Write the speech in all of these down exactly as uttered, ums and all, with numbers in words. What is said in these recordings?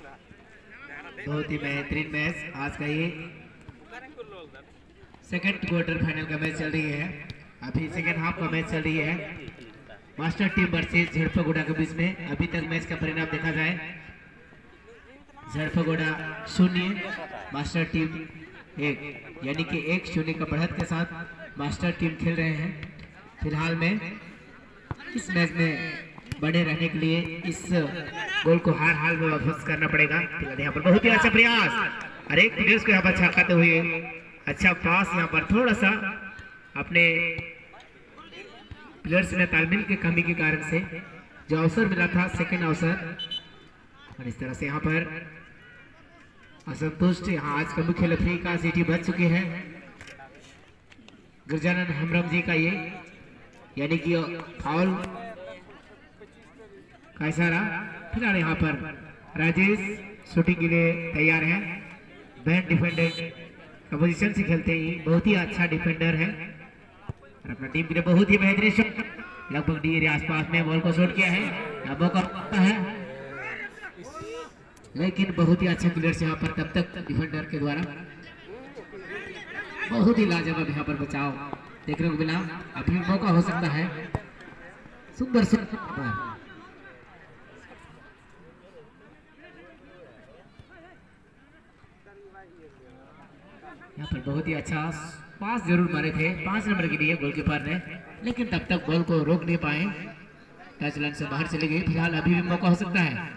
बहुत ही बेहतरीन मैच आज का ये सेकंड क्वार्टर फाइनल का मैच चल रही है। अभी सेकंड हाफ का मैच चल रही है मास्टर टीम वर्सेस झड़पगोड़ा के बीच में। अभी तक मैच का परिणाम देखा जाए, झड़पगोड़ा शून्य मास्टर टीम एक, यानी कि एक शून्य का बढ़त के साथ मास्टर टीम खेल रहे हैं। फिलहाल में इस मैच में बने रहने के लिए इस गोल को हर हाल में वापस करना पड़ेगा। फिलहाल यहाँ पर बहुत ही अच्छा प्रयास, हर एक प्लेयर्स को यहाँ पर छकाते हुए अच्छा पास, यहाँ पर थोड़ा सा अपने प्लेयर्स में तालमेल की कमी के कारण से जो अवसर मिला था सेकंड अवसर, और इस तरह से यहाँ पर असंतुष्ट यहाँ आज का मुख्य रेफरी का सीटी बच चुकी है गिरजानंद हमरम जी का, ये यानी कि फाउल का इशारा। फिलहाल यहाँ पर राजेश शूटिंग के लिए तैयार है। बैन डिफेंडर का पोजीशन से खेलते ही बहुत ही अच्छा डिफेंडर है और अपना टीम के लिए बहुत ही बेहतरीन शॉट, लगभग डी एरिया आसपास में बॉल को शॉट किया है। यहाँ मौका है लेकिन बहुत ही अच्छे प्लेयर्स यहाँ पर तब तक डिफेंडर के द्वारा बहुत ही लाजवाब यहाँ पर बचाव देखने को मिला। अभी मौका हो सकता है, सुंदर सुंदर यहाँ पर बहुत ही अच्छा पास जरूर मारे थे पांच नंबर के लिए गोलकीपर ने, लेकिन तब तक बॉल को रोक नहीं पाए, टच लाइन से बाहर चले गए। फिलहाल अभी भी मौका हो सकता है।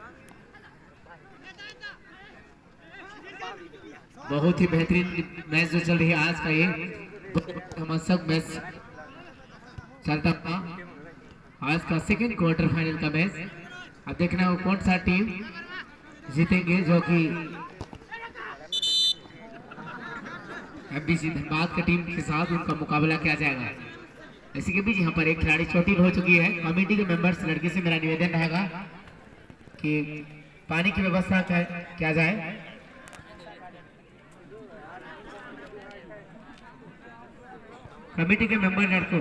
बहुत ही बेहतरीन मैच जो चल रही है आज का, ये रोमांचक मैच चलता था आज का सेकंड क्वार्टर फाइनल का मैच। अब देखना हो कौन सा टीम जीतेंगे, जो कि एमबीसी धनबाद की टीम के साथ उनका मुकाबला किया जाएगा। इसी के बीच यहाँ पर एक खिलाड़ी चोटिल हो चुकी है। कमेटी के मेंबर्स लड़के से मेरा निवेदन रहेगा कि पानी की व्यवस्था किया जाए। कमेटी के मेंबर लड़कों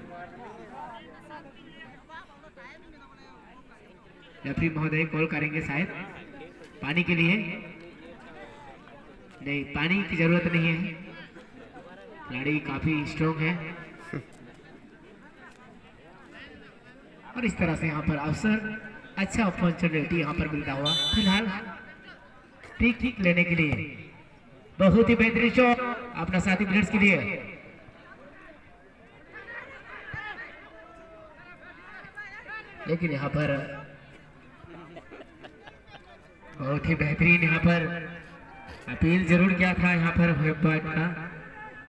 रेफरी महोदय कॉल करेंगे शायद पानी के लिए। नहीं, पानी की जरूरत नहीं है, खिलाड़ी काफी स्ट्रॉन्ग है और इस तरह से यहाँ पर अवसर अच्छा अपॉर्चुनिटी यहाँ पर मिलता हुआ। फिलहाल ठीक ठीक लेने के लिए बहुत ही बेहतरीन शॉट अपना साथी प्लेयर्स के लिए, लेकिन यहाँ पर बहुत ही बेहतरीन यहाँ पर अपील जरूर किया था यहाँ पर का